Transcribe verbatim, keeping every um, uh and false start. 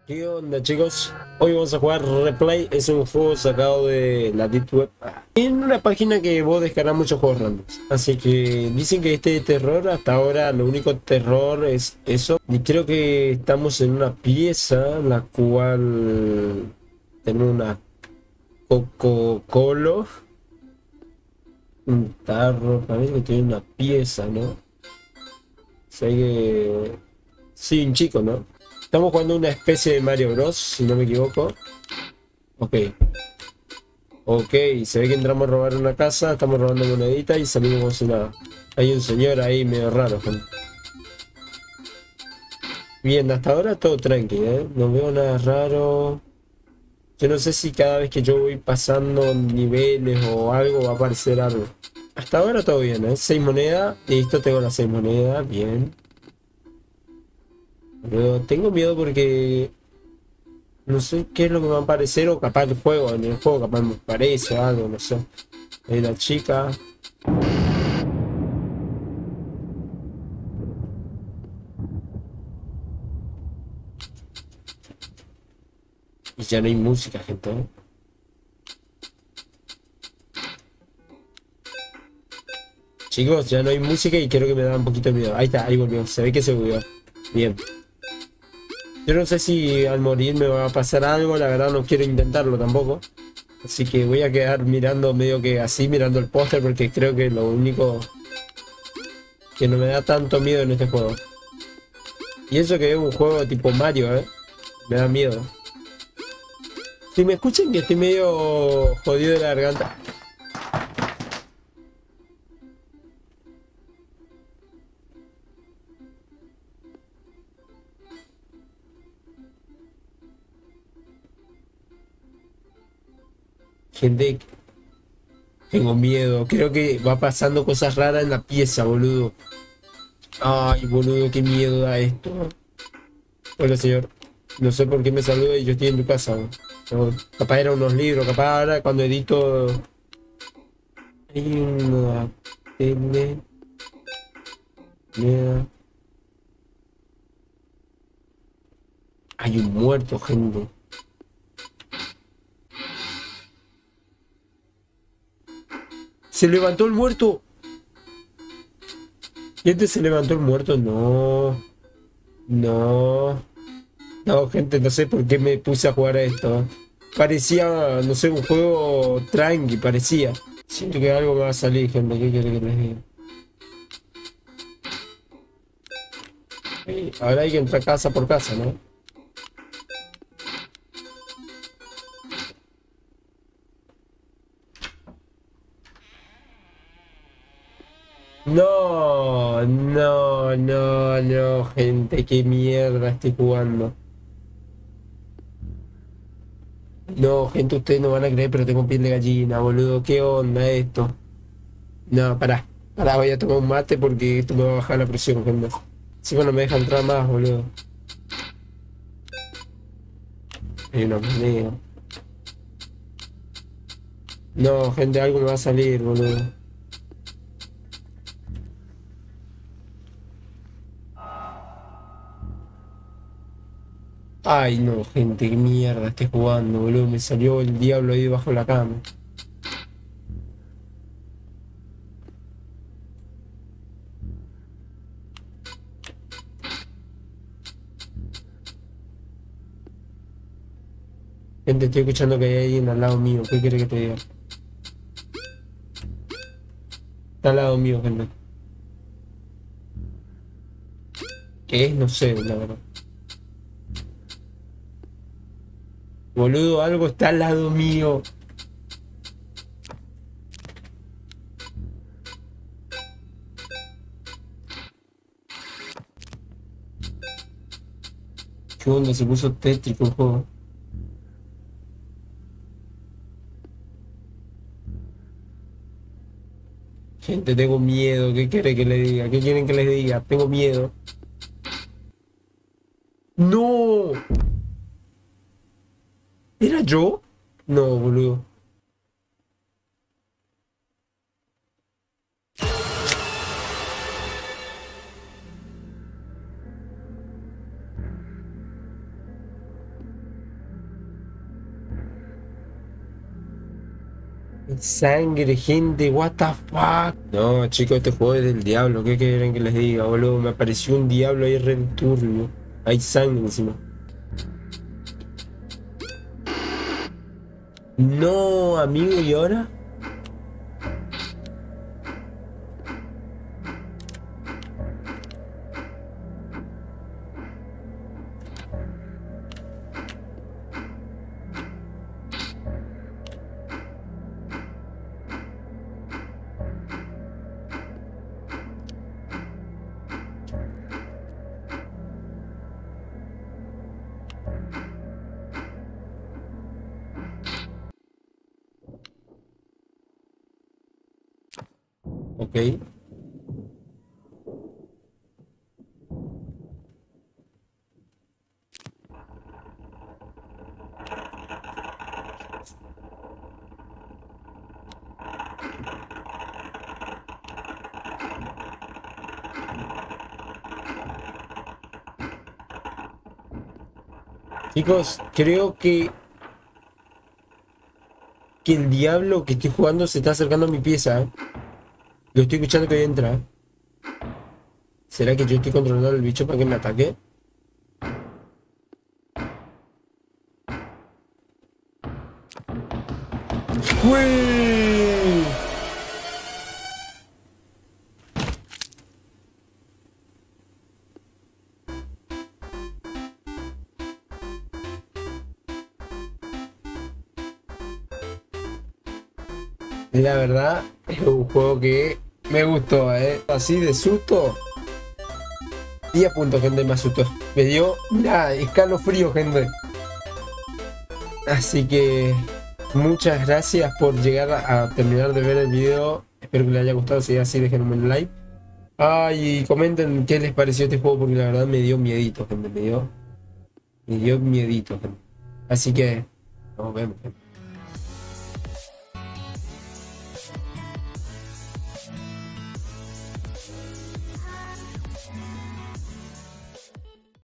¿Qué onda, chicos? Hoy vamos a jugar Replay. Es un juego sacado de la Deep Web en una página que vos descargas muchos juegos randoms. Así que dicen que este de terror, hasta ahora lo único terror es eso. Y creo que estamos en una pieza en la cual tenemos una Coca-Cola, un tarro. Parece que tiene una pieza, ¿no? O sea que... Sí, un chico, ¿no? Estamos jugando una especie de Mario Bros, si no me equivoco. Ok. Ok, se ve que entramos a robar una casa, estamos robando moneditas y salimos como si nada. Hay un señor ahí medio raro, gente. Bien, hasta ahora todo tranqui, ¿eh? No veo nada raro. Yo no sé si cada vez que yo voy pasando niveles o algo va a aparecer algo. Hasta ahora todo bien, ¿eh? Seis monedas. Listo, tengo las seis monedas. Bien. Pero tengo miedo porque... no sé qué es lo que me va a aparecer, o capaz el juego, en el juego capaz me parece o algo, no sé. Ahí la chica. Y ya no hay música, gente, ¿eh? Chicos, ya no hay música y creo que me da un poquito de miedo. Ahí está, ahí volvió. Se ve que se volvió. Bien. Yo no sé si al morir me va a pasar algo, la verdad no quiero intentarlo tampoco. Así que voy a quedar mirando medio que así, mirando el póster, porque creo que lo único que no me da tanto miedo en este juego. Y eso que es un juego tipo Mario, ¿eh? Me da miedo. Si me escuchan que estoy medio jodido de la garganta. Gente, tengo miedo. Creo que va pasando cosas raras en la pieza, boludo. Ay, boludo, qué miedo da esto. Hola, señor. No sé por qué me saluda y yo estoy en tu casa. No, capaz eran unos libros, capaz ahora cuando edito... Hay una tele... Mira. Hay un muerto, gente. ¡Se levantó el muerto! Gente, se levantó el muerto. No. No. No, gente, no sé por qué me puse a jugar a esto. Parecía, no sé, un juego tranqui, parecía. Siento que algo me va a salir, gente. ¿Qué quiere que les diga? Eh, Ahora hay que entrar casa por casa, ¿no? No, no, no, no, gente, qué mierda estoy jugando. No, gente, ustedes no van a creer, pero tengo piel de gallina, boludo. ¿Qué onda esto? No, pará. Pará, voy a tomar un mate porque esto me va a bajar la presión, gente. Si no me deja entrar más, boludo. Hay una moneda. No, gente, algo me va a salir, boludo. Ay, no, gente, qué mierda estoy jugando, boludo. Me salió el diablo ahí bajo la cama. Gente, estoy escuchando que hay alguien al lado mío. ¿Qué quiere que te diga? Está al lado mío, gente. ¿Qué es? No sé, la verdad. Boludo, algo está al lado mío. ¿Qué onda? Se puso tétrico el juego. Gente, tengo miedo. ¿Qué quiere que le diga? ¿Qué quieren que les diga? Tengo miedo. ¡No! ¿Era yo? No, boludo. Sangre, gente, what the fuck. No, chicos, este juego es del diablo. ¿Qué quieren que les diga, boludo? Me apareció un diablo ahí re turbio. Hay sangre encima. No, amigo, ¿y ahora? Ok. Chicos, creo que, que el diablo que estoy jugando se está acercando a mi pieza, ¿eh? Lo estoy escuchando que entra. ¿Eh? ¿Será que yo estoy controlando al bicho para que me ataque? ¡Uy! La verdad, es un juego que me gustó, ¿eh? Así de susto. diez puntos, gente, me asustó. Me dio, mira, escalofrío, gente. Así que muchas gracias por llegar a, a terminar de ver el video. Espero que les haya gustado. Si es así, dejen un like. Ay, y comenten qué les pareció este juego, porque la verdad me dio miedito, gente. Me dio, me dio miedito, gente. Así que nos vemos, gente.